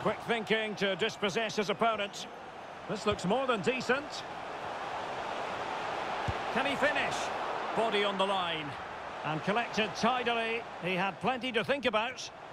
Quick thinking to dispossess his opponent. This looks more than decent. Can he finish? Body on the line. And collected tidily. He had plenty to think about.